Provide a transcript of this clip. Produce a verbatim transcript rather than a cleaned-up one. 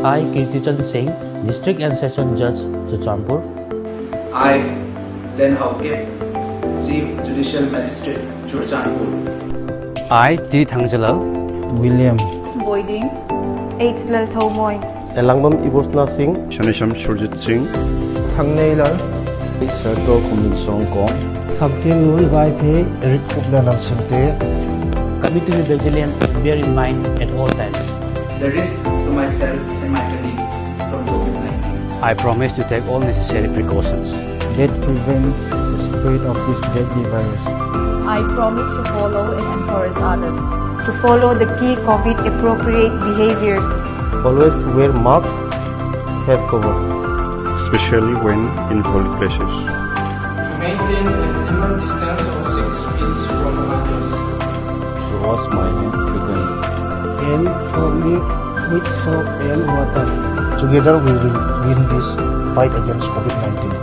I, Kirtijan Singh, District and Session Judge, Chuchampur. I, Len Haukip, Chief Judicial Magistrate, Chuchampur. I, T. Thangjalal. William Boyding, H. Lal Thomoy. Elangbam Ibosna Singh, Shanisham Surjit Singh, Thangneilan, Serto Kuming Songkong, Thamkin Lul Vaipe, Eric Kuplanam Singte. Commit to be vigilant and bear in mind at all times The risk to myself and my colleagues from COVID nineteen. I promise to take all necessary precautions that prevent the spread of this deadly virus. I promise to follow and encourage others to follow the key COVID appropriate behaviors. always wear masks, face cover, especially when in public places. To maintain a minimum distance of six feet from others. To wash my hands frequently. And firmly with soap and water. Together we will win this fight against COVID nineteen.